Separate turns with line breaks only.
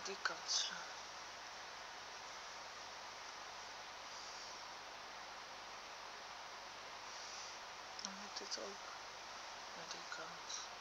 die kant slaan. Dan moet dit ook naar die kant.